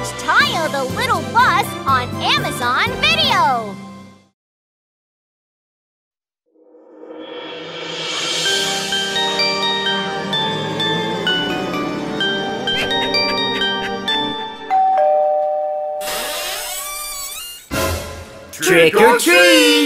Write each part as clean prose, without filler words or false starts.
Watch Tayo the Little Bus on Amazon Video. Trick or treat!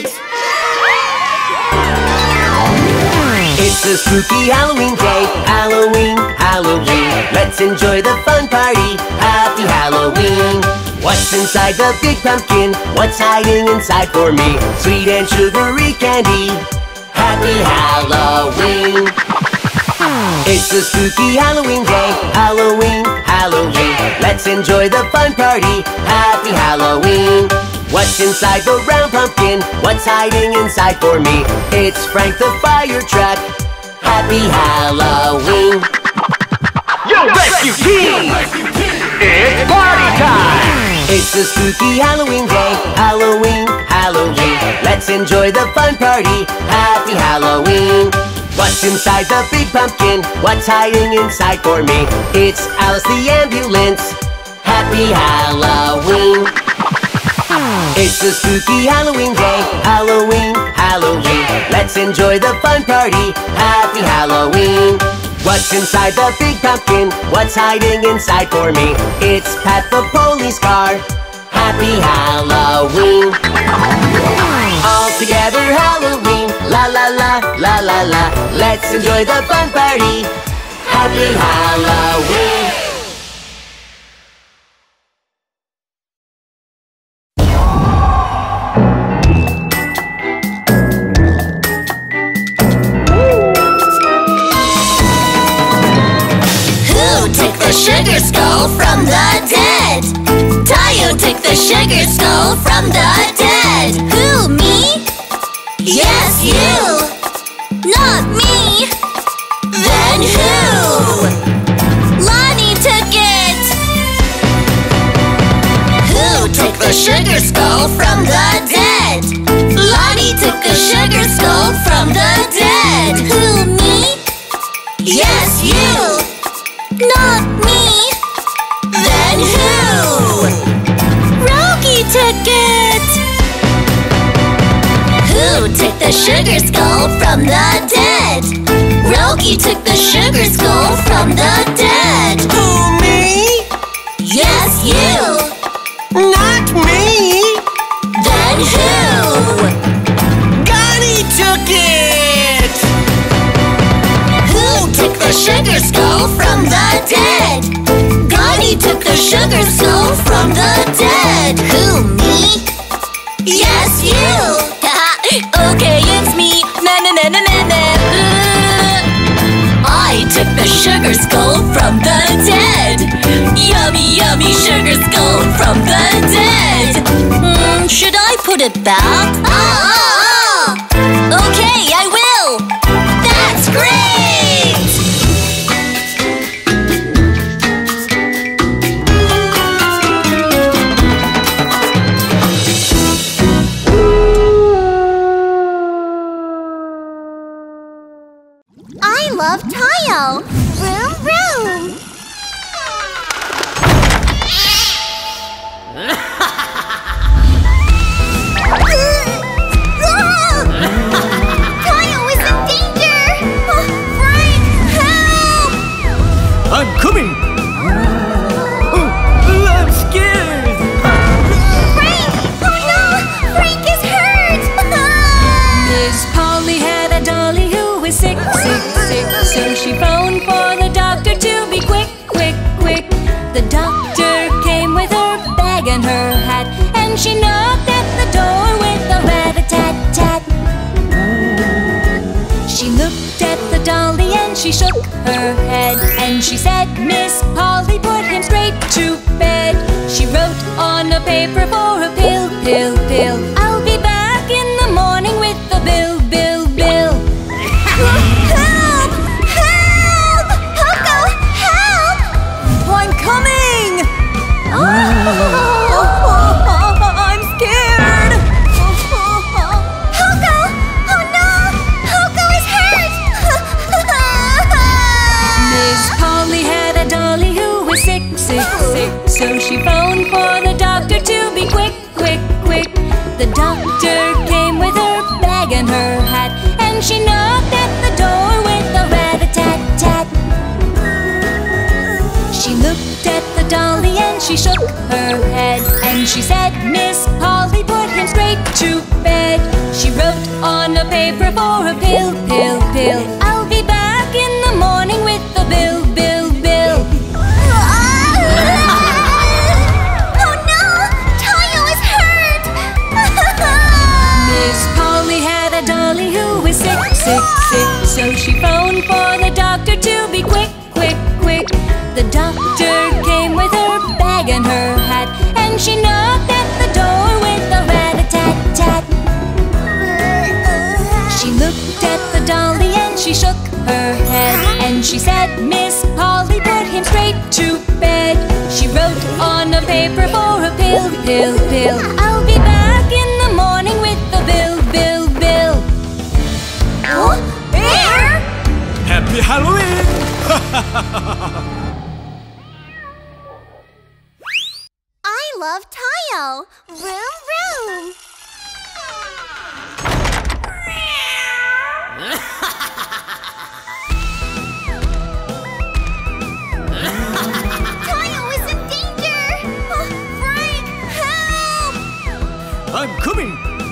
It's a spooky Halloween day. Halloween, Halloween. Let's enjoy the fun party. Happy Halloween. What's inside the big pumpkin? What's hiding inside for me? Sweet and sugary candy. Happy Halloween. It's a spooky Halloween day. Halloween, Halloween. Let's enjoy the fun party. Happy Halloween. What's inside the round pumpkin? What's hiding inside for me? It's Frank the fire truck. Happy Halloween. Yo, rescue team! It's party time! It's a spooky Halloween day. Halloween, Halloween. Let's enjoy the fun party. Happy Halloween. What's inside the big pumpkin? What's hiding inside for me? It's Alice the ambulance. Happy Halloween. It's a spooky Halloween day. Halloween, Halloween. Let's enjoy the fun party. Happy Halloween. What's inside the big pumpkin? What's hiding inside for me? It's Pat the police car. Happy Halloween. All together Halloween. La la la, la la la. Let's enjoy the fun party. Happy Halloween. The sugar skull from the dead. Tayo took the sugar skull from the dead. Who, me? Yes, you. Not me. Then who? Lonnie took it. Who took the sugar skull from the dead? Lonnie took the sugar skull from the dead. Who, me? Yes, you. Not me. Then who? Rogi took it. Who took the sugar skull from the dead? Rogi took the sugar skull from the dead. Who, me? Yes, you. Not me. Then who? Gunny took it. Who took the sugar skull from the dead? Gunny took the sugar skull from the dead. Who, me? Yes, you. Okay, it's me. Na na na na na na. I took the sugar skull from the dead. Yummy, yummy sugar skull from the dead. Should I put it back? Okay, I will. That's great. I love Tayo. Vroom, vroom. Tayo is in danger. Frank, help! I'm coming! I'm scared! Frank! Oh no! Frank is hurt! Miss Polly had a dolly who was sick, sick, sick. So she phoned for the doctor to be quick, quick, quick. The doctor came with her bag and her hat, and she knocked at the door with a rat-a-tat-tat. She looked at the dolly and she shook her head, and she said, Miss Polly, put him straight to bed. She wrote on a paper for a pill, pill, pill. I'll be back in the morning with the bill, bill, bill. Help! Help! Poco, help! I'm coming! Oh! I'm scared! Poco! Oh no! Poco is hurt! Miss Polly had a dolly who was sick, sick, sick. sick, so she phoned for the doctor to be quick, quick, quick. The doctor came with her bag and her hat, and she knocked at the door with a rat-a-tat-tat. She looked at the dolly and she shook her head, and she said, Miss Polly, put him straight to bed. She wrote on a paper for a pill, pill, pill. I'll be back in the morning with the bill, bill, bill. Oh no! Tayo is hurt! Miss Polly had a dolly who was sick, sick, sick, so she phoned for the doctor to be quick, quick, quick. The doctor came with her bag and her hat, and she knocked at the door with a rat-a-tat-tat. She looked at the dolly and she shook her head, and she said, Miss Polly, put him straight to bed. She wrote on a paper for a pill, pill, pill. I'll be back in the morning with the bill, bill, bill. Oh, Bear! Happy Halloween! I love Tayo. Vroom, vroom. Tayo is in danger. Oh, Frank, help! I'm coming!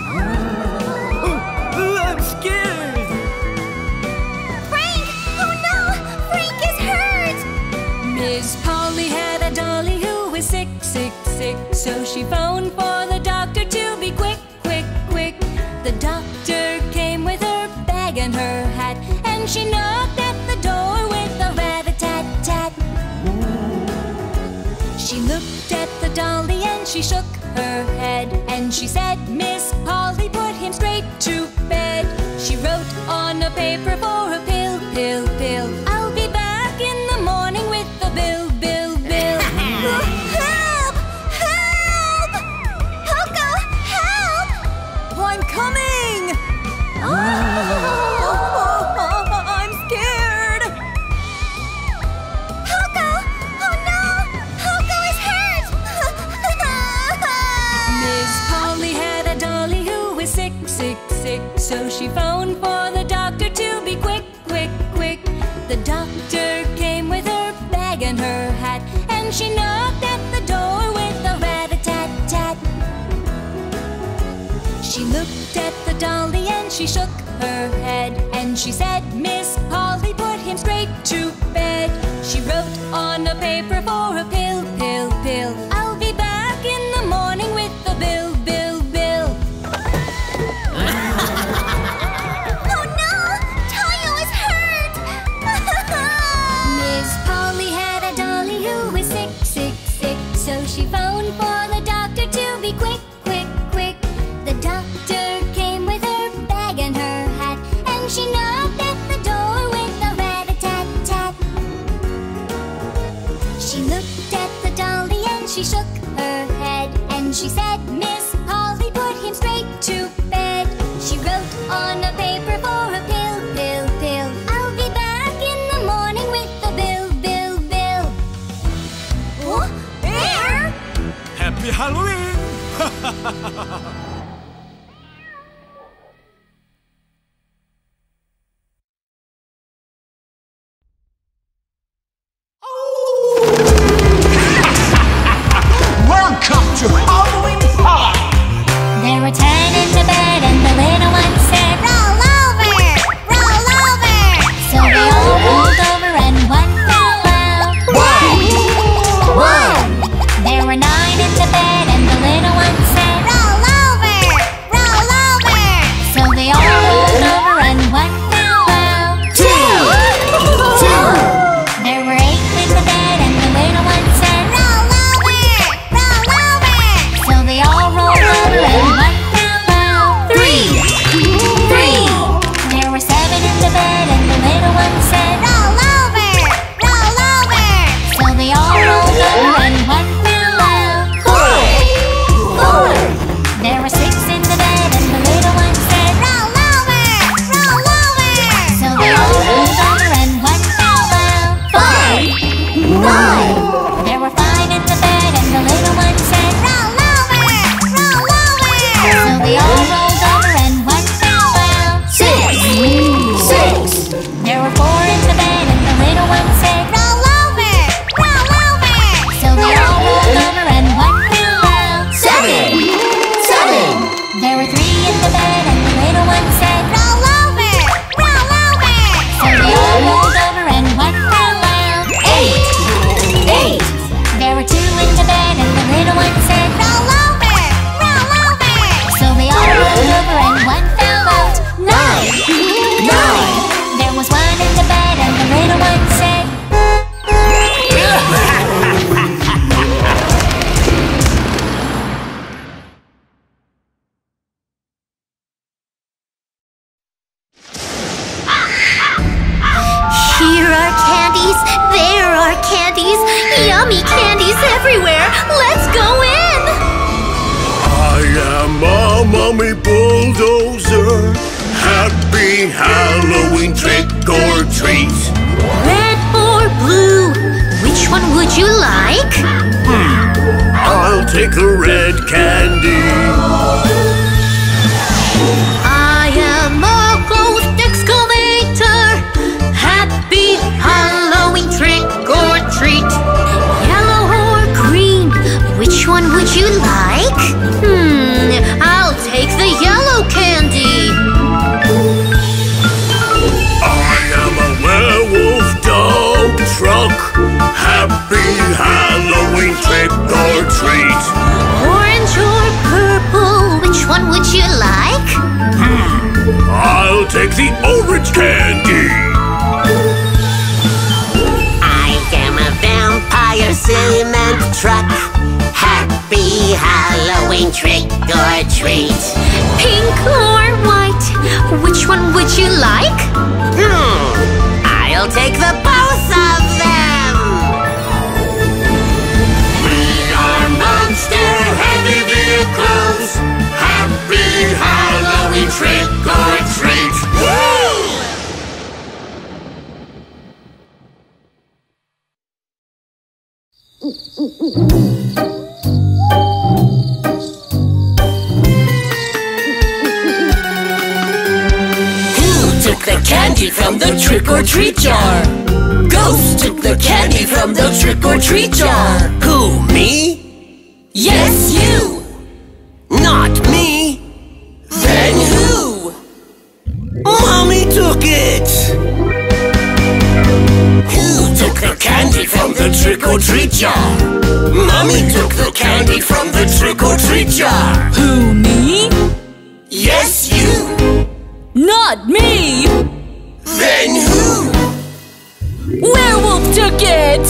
I'm scared! Frank! Oh no! Frank is hurt! Miss Polly had a dolly who was sick, sick, sick, so she phoned for the doctor to be quick, quick, quick. The doctor came with her bag and her hat, and she knocked at the door with a rat-a-tat-tat. She looked at the dolly and she shook her head, and she said, Miss Polly, put him straight to bed. She wrote on a paper for a pill, pill, pill. I'll be back in the morning with the bill, bill, bill. Help! Help! Poco, help! I'm coming! I'm scared! Poco! Oh no! Poco is hurt! Miss Polly had a dolly who was sick, sick, sick, so she phoned for the doctor to be quick, quick, quick. The doctor came with her bag and her hat, and she knocked at the door with a rat-a-tat-tat. She looked at the dolly and she shook her head, and she said, Miss Polly, put him straight to bed. She wrote on a paper for a pill, pill, pill. I'll be back in the morning with the bill, bill, bill. Oh no! Tayo is hurt! Miss Polly had a dolly who was sick, sick, sick, so she phoned for the doctor to be quick, quick, quick. The doctor came with her bag and her hat, and she knocked at the door with a rat-a-tat-tat. She looked at the dolly and she shook her head, and she said, Miss Polly, put him straight to bed. She wrote on a paper for a pill, pill, pill. I'll be back in the morning with the bill, bill, bill. Oh, Bear! Happy Halloween! Welcome to Halloween Park! There were 10 in the bed and the little one said, Roll over! Roll over! so they all rolled over and one fell out. One! There were 9 in the bed and the little one said, Roll over! everywhere! Let's go in! I am a mummy bulldozer. Happy Halloween, trick or treat. Red or blue? Which one would you like? I'll take the red candy. I am a ghost excavator. Happy Halloween, trick or treat. Yellow or green? Which one would you like? I'll take the yellow candy. I am a werewolf dump truck. Happy Halloween, trick or treat. Orange or purple? Which one would you like? I'll take the orange candy. I am a vampire cement truck. Happy Halloween, trick or treat. Pink or white? Which one would you like? I'll take the both of them. We are monster heavy vehicles. Happy Halloween, trick or treat. Woo! Who took the candy from the trick-or-treat jar? Ghost took the candy from the trick-or-treat jar. Who, me? Yes, you. Not me. Then who? Mommy took it. Who took the candy from the trick-or-treat jar? Mommy took the candy from the trick-or-treat jar. Who, me? Yes, you. Not me! Then who? Werewolf took it!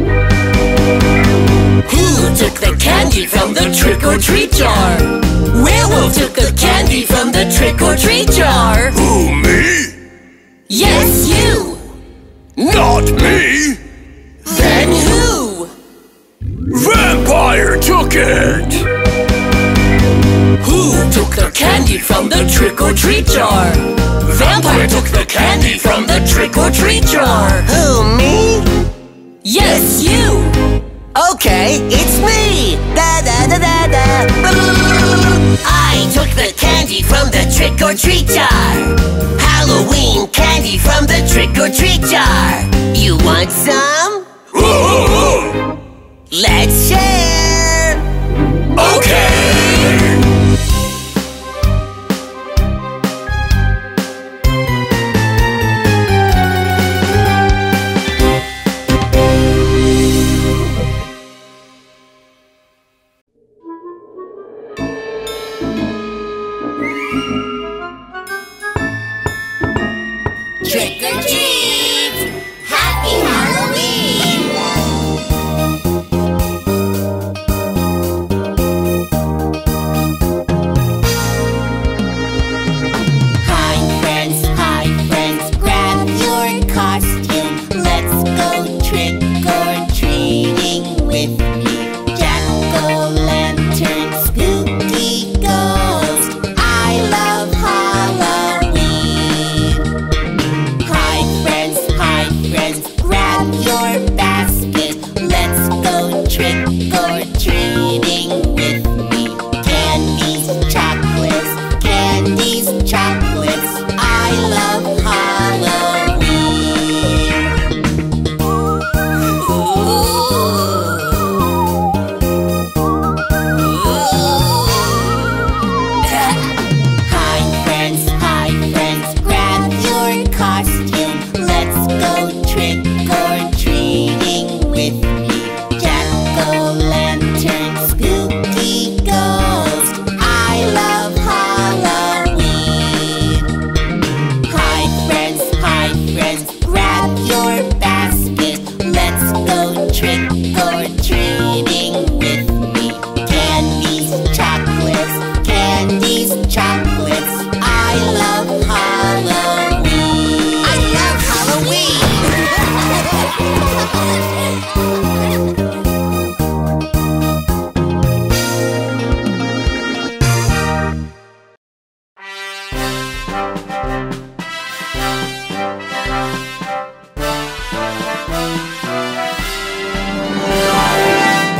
Who took the candy from the trick-or-treat jar? Werewolf took the candy from the trick-or-treat jar. Who, me? Yes, you. Not me. Then who? Vampire took it. Who took the candy from the trick-or-treat jar? Vampire took the candy from the trick-or-treat jar. Who, me? Yes, you. Okay, it's me. Da da da da da. I took the candy from the trick-or-treat jar. Halloween candy from the trick-or-treat jar. You want some? Let's share. Okay. Trick or treat! Happy Halloween!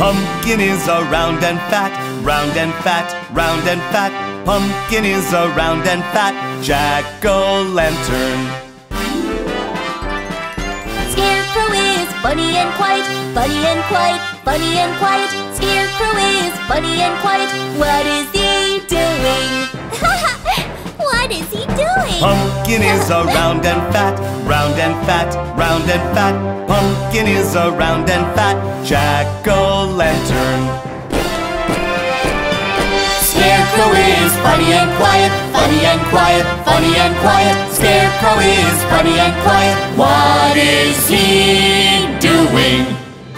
Pumpkin is a round and fat, round and fat, round and fat. Pumpkin is a round and fat jack-o'-lantern. Scarecrow is funny and quiet, funny and quiet, funny and quiet. Scarecrow is funny and quiet. What is he doing? What is he doing? Pumpkin is a round and fat, round and fat, round and fat. Pumpkin is a round and fat jack-o'-lantern. Scarecrow is funny and quiet, funny and quiet, funny and quiet. Scarecrow is funny and quiet. What is he doing?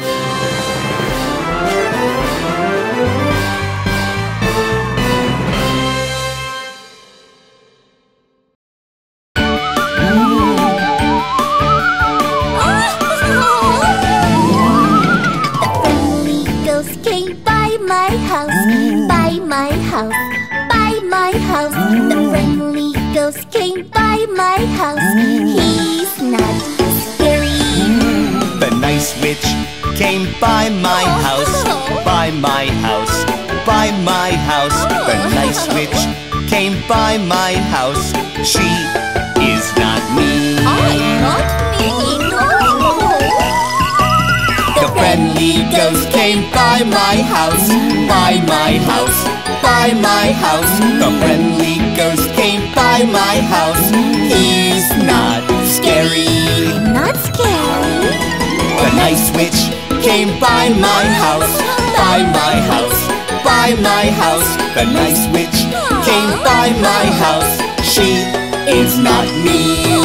The friendly ghost came by my house. He's not scary. The nice witch came by my house, by my house, by my house. The nice witch came by my house. She is not me. I'm not me, no. The friendly ghost came by my house, by my house, by my house. The friendly ghost came by my house. He's not scary. Not scary. The nice witch came by my house, by my house, by my house. The nice witch came by my house. She is not me.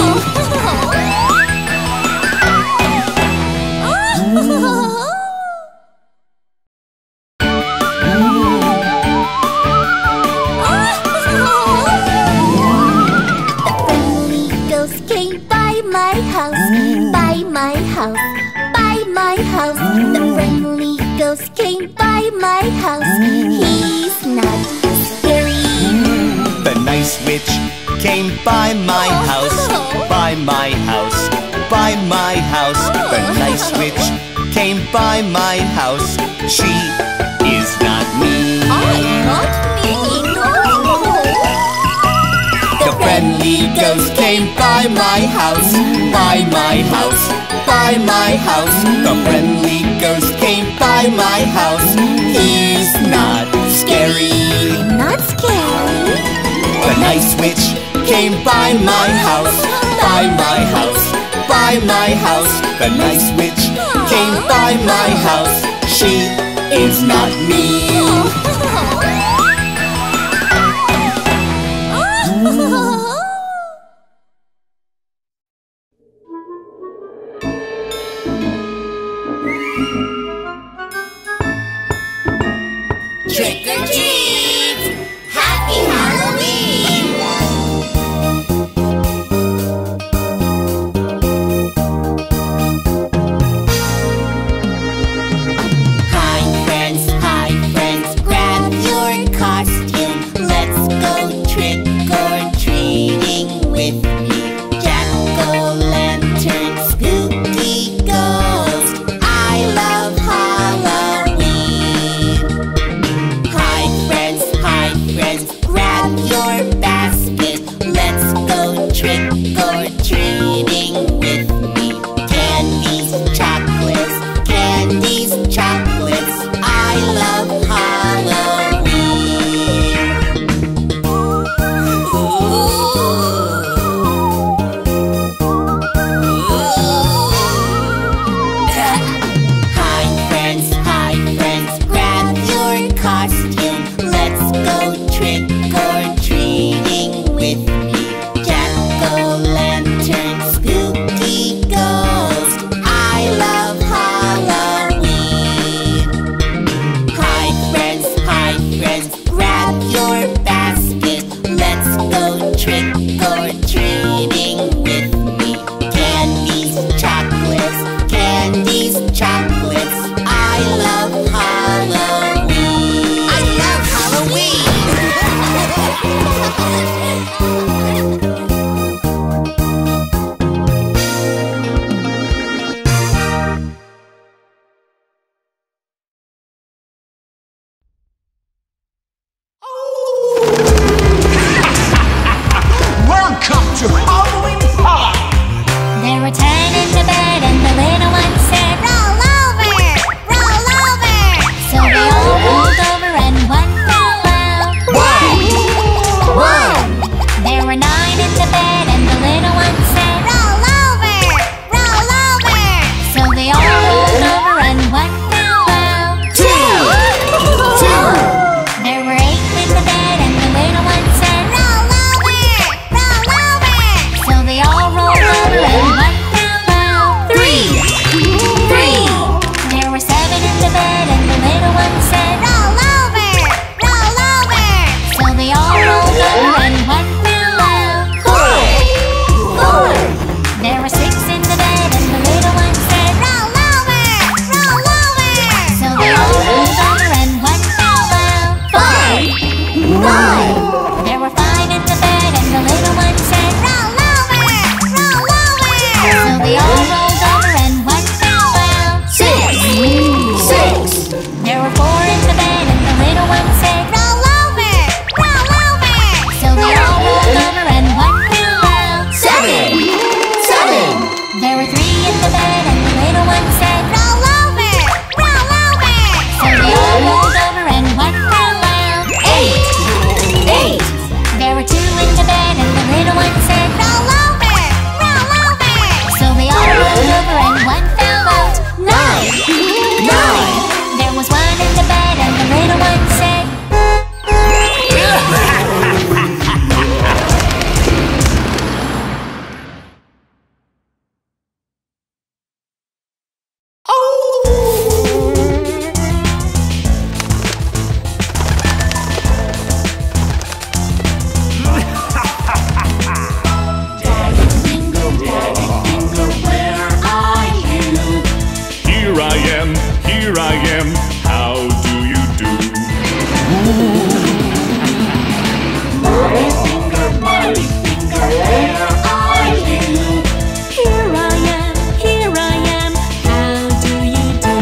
The friendly ghost came by my house. He's not scary. The nice witch came by my house, by my house, by my house. The nice witch came by my house. She is not me. I'm not me, no. The friendly ghost came by my house, by my house, by my house. The friendly ghost came by my house. He's not scary. Not scary. The nice witch came by my house, by my house, by my house. The nice witch came by my house. She is not me. Trick or treat! Happy Halloween! Hi friends, grab your costume. Let's go trick or treating with me. Jack-o'-lantern, spooky ghost. I love Halloween. Hi friends, grab your basket. Let's go trick or treating with me. Candies, chocolates. I love Halloween. Hi friends, grab your costume. Let's go trick or treating with me. Jack-o'-lantern, spooky ghost. I love Halloween. am. How do you do? My finger, where are you? Here I am, how do you do?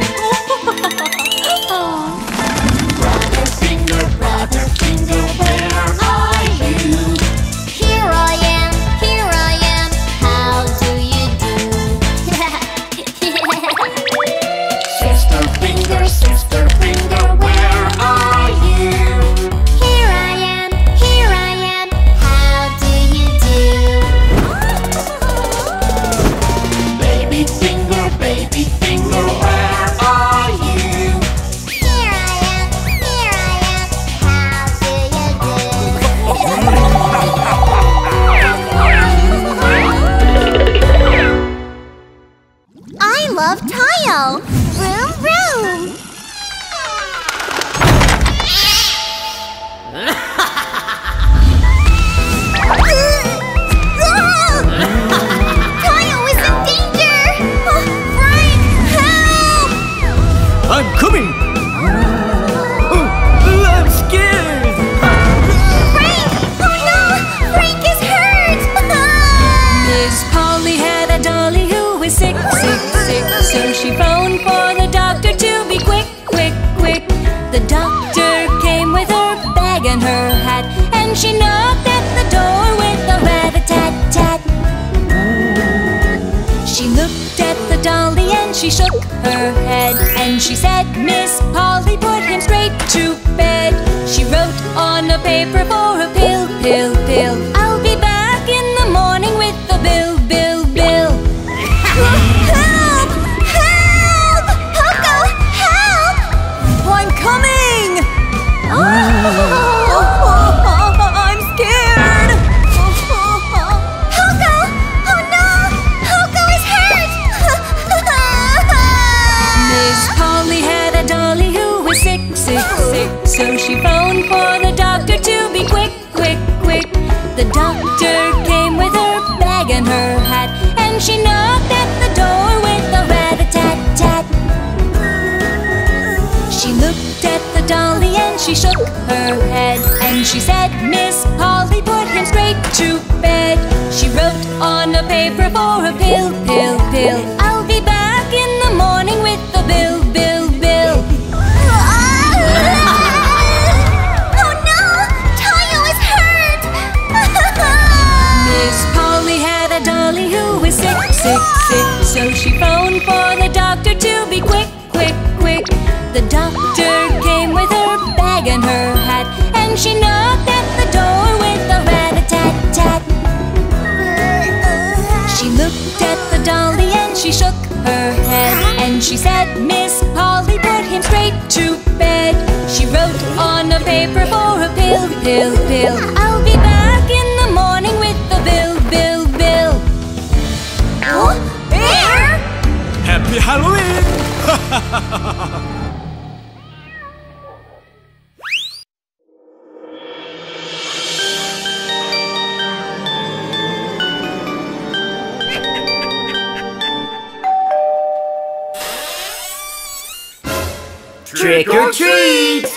Oh. Brother finger, where are you? Here I am, how do you do? Sister finger, where are you? Here I am, how do you do? Baby finger, where are you? Here I am, how do you do? I love Tayo! Vroom, vroom! Tayo is in danger! Frank, help! I'm coming! Oh, I'm scared! Frank! Oh no! Frank is hurt! Miss Polly had a dolly who was sick, sick, sick. So she phoned for the doctor to be quick, quick, quick. The doctor came with her bag and her hat, and she knocked at the door with a rat-a-tat-tat. She looked at the dolly and she shook her head, and she said, Miss Polly, put him straight to bed. She wrote on a paper for a pill, pill, pill. I'll be back in the morning with the bill, bill, bill. Help! Help! Coco, help! I'm coming! Oh! I'm scared! Coco! Oh no! Coco is hurt! Miss Polly had a dolly who was sick, sick, sick. So she phoned for the doctor to be quick, quick, quick. The doctor came with her bag and her hat, and she knocked at the door with a rat-a-tat-tat. She looked at the dolly and she shook her head, and she said, Miss Polly, put him straight to bed. She wrote on a paper for a pill, pill, pill. I'll be back in the morning with the bill, bill, bill. Oh no! Tayo is hurt! Miss Polly had a dolly who was sick, sick, sick. So she phoned for the doctor to be quick, quick, quick. The doctor came with her bag and her hat, and she knocked at the door with a rat-a-tat-tat. She looked at the dolly and she shook her head, and she said, Miss Polly, put him straight to bed. She wrote on a paper for a pill, pill, pill. I'll be back in the morning with the bill, bill, bill. Bear? Happy Halloween! Trick or treat!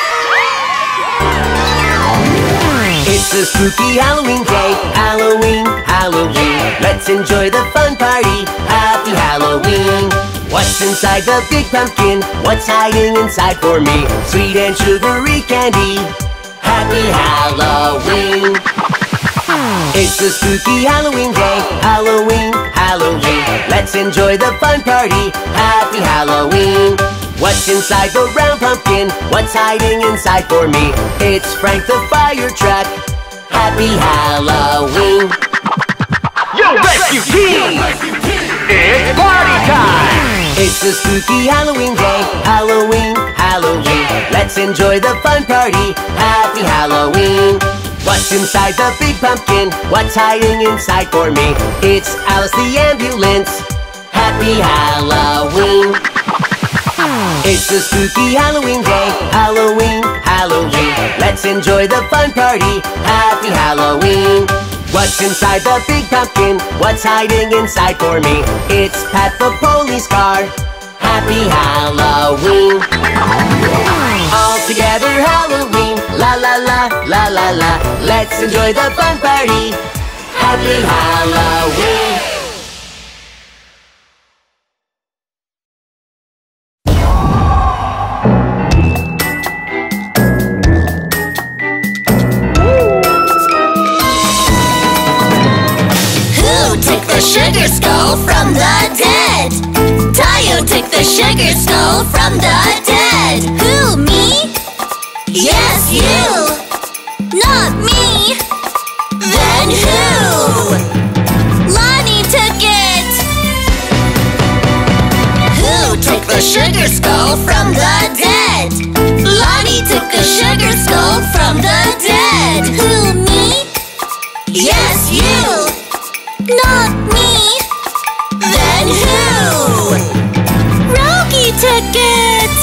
It's a spooky Halloween day. Halloween, Halloween. Let's enjoy the fun party. Happy Halloween. What's inside the big pumpkin? What's hiding inside for me? Sweet and sugary candy. Happy Halloween. It's a spooky Halloween day. Halloween, Halloween. Let's enjoy the fun party. Happy Halloween. What's inside the round pumpkin? What's hiding inside for me? It's Frank the fire truck. Happy Halloween. Yo, rescue team! It's party time! It's a spooky Halloween day. Halloween, Halloween. Let's enjoy the fun party. Happy Halloween. What's inside the big pumpkin? What's hiding inside for me? It's Alice the ambulance. Happy Halloween. It's a spooky Halloween day. Halloween, Halloween. Let's enjoy the fun party. Happy Halloween. What's inside the big pumpkin? What's hiding inside for me? It's Pat the police car. Happy Halloween. All together Halloween, la la la, la la la. Let's enjoy the fun party. Happy Halloween. Who took the sugar skull from the dead? Tayo took the sugar skull from the dead. Who, me? Yes, you. Not me. Then who? Lonnie took it. Who took the sugar skull from the dead? Lonnie took the sugar skull from the dead. Who, me? Yes, you. Not me. Then who? Rogie took it.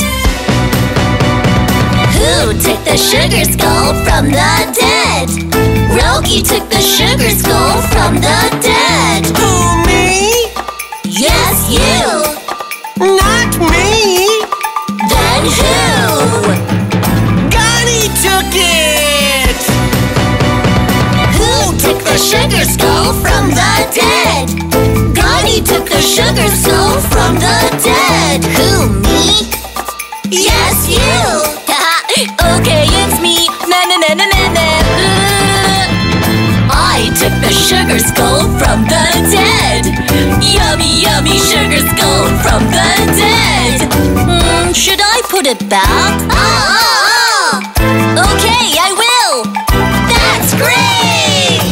Who took the sugar skull from the dead? Rogie took the sugar skull from the dead. Who, me? Yes, you. Not me. Then who? Gunny took it. Who took the sugar skull from the dead? Gunny took the sugar skull from the dead. Who, me? Yes, you. Okay, it's me. I took the sugar skull from the dead. Yummy, yummy sugar skull from the dead. Should I put it back? Okay, I will. That's great!